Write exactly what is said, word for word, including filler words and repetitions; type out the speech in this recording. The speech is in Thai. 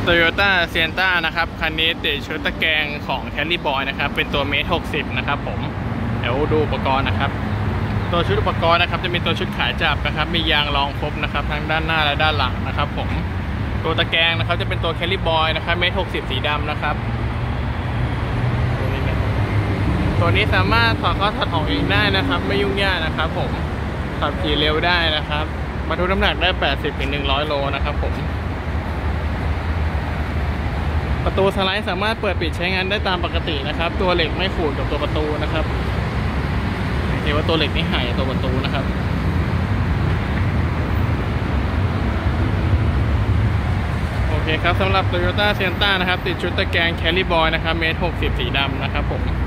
Toyota Sienna นะครับคันนี้ติดชุดตะแกรงของ Carry Boy นะครับเป็นตัวเมตรหกสิบนะครับผมเดี๋ยวดูอุปกรณ์นะครับตัวชุดอุปกรณ์นะครับจะมีตัวชุดขายจับนะครับมียางรองครบนะครับทั้งด้านหน้าและด้านหลังนะครับผมตัวตะแกรงนะครับจะเป็นตัว Carry Boy นะครับเมตรหกสิบสีดำนะครับตัวนี้สามารถถอดเข้าถอดออกเองได้นะครับไม่ยุ่งยากนะครับผมขับขี่เร็วได้นะครับบรรทุกน้ำหนักได้ แปดสิบถึงหนึ่งร้อย โลนะครับผมประตูสไลด์สามารถเปิดปิดใช้งานได้ตามปกตินะครับตัวเหล็กไม่ขูดกับตัวประตูนะครับเห็นว่าตัวเหล็กนี่หายตัวประตูนะครับโอเคครับสำหรับ Toyota Sienna นะครับติดชุดตะแกรง Carry Boy นะครับเมตรหกสิบสีดำนะครับผม